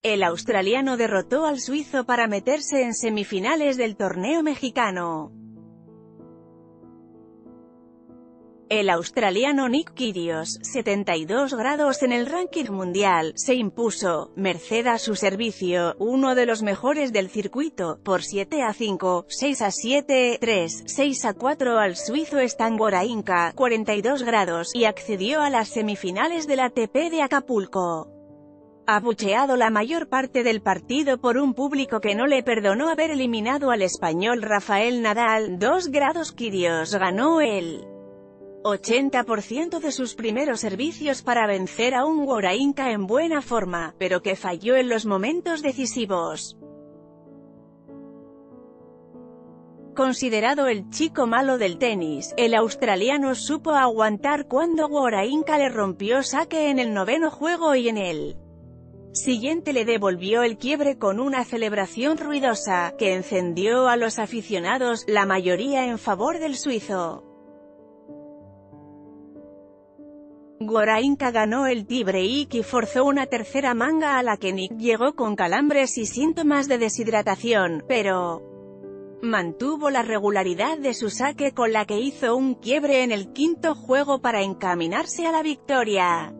El australiano derrotó al suizo para meterse en semifinales del torneo mexicano. El australiano Nick Kyrgios, 72 grados en el ranking mundial, se impuso, merced a su servicio, uno de los mejores del circuito, por 7-5, 6-7, 3, 6-4 al suizo Stan Wawrinka, 42 grados, y accedió a las semifinales del ATP de Acapulco. Abucheado la mayor parte del partido por un público que no le perdonó haber eliminado al español Rafael Nadal, 2 grados. Kyrgios ganó el 80% de sus primeros servicios para vencer a un Wawrinka en buena forma, pero que falló en los momentos decisivos. Considerado el chico malo del tenis, el australiano supo aguantar cuando Wawrinka le rompió saque en el noveno juego y en el siguiente le devolvió el quiebre con una celebración ruidosa, que encendió a los aficionados, la mayoría en favor del suizo. Wawrinka ganó el tie-break y forzó una tercera manga a la que Nick llegó con calambres y síntomas de deshidratación, pero mantuvo la regularidad de su saque con la que hizo un quiebre en el quinto juego para encaminarse a la victoria.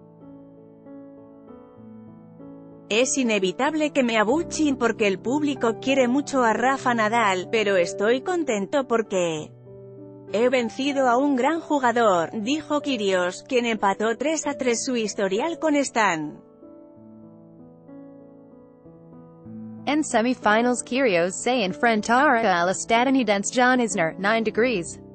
Es inevitable que me abuchen porque el público quiere mucho a Rafa Nadal, pero estoy contento porque he vencido a un gran jugador, dijo Kyrgios, quien empató 3-3 su historial con Stan. En semifinals Kyrgios se enfrentará al estadounidense John Isner, 9 degrees.